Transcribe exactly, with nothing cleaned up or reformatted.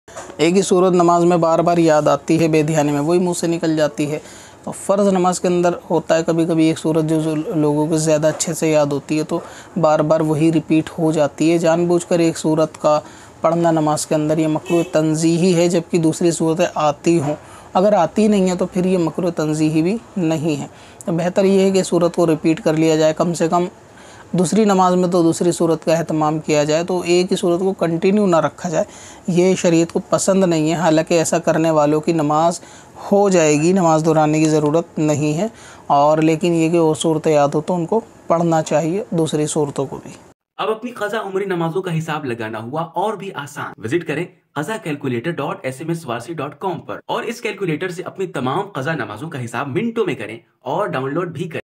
एक ही सूरत नमाज में बार बार याद आती है, बेध्यानी में वही मुंह से निकल जाती है। तो फ़र्ज़ नमाज के अंदर होता है कभी कभी एक सूरत जो लोगों को ज़्यादा अच्छे से याद होती है, तो बार बार वही रिपीट हो जाती है। जानबूझकर एक सूरत का पढ़ना नमाज के अंदर ये मकरूह तंज़ीही है, जबकि दूसरी सूरतें आती हों। अगर आती नहीं है तो फिर ये मकरूह तंज़ीही भी नहीं है। तो बेहतर ये है कि सूरत को रिपीट कर लिया जाए, कम से कम दूसरी नमाज में तो दूसरी सूरत का एहतमाम किया जाए, तो एक ही सूरत को कंटिन्यू ना रखा जाए। ये शरीयत को पसंद नहीं है। हालांकि ऐसा करने वालों की नमाज हो जाएगी, नमाज दोहराने की ज़रूरत नहीं है। और लेकिन ये कि वो सूरतें याद हो तो उनको पढ़ना चाहिए, दूसरी सूरतों को भी। अब अपनी क़ज़ा उम्री नमाजों का हिसाब लगाना हुआ और भी आसान। विजिट करें क़ज़ा calculator dot S M S Warsi dot com पर और इस कैलकुलेटर से अपनी तमाम क़ज़ा नमाजों का हिसाब मिनटों में करें और डाउनलोड भी करें।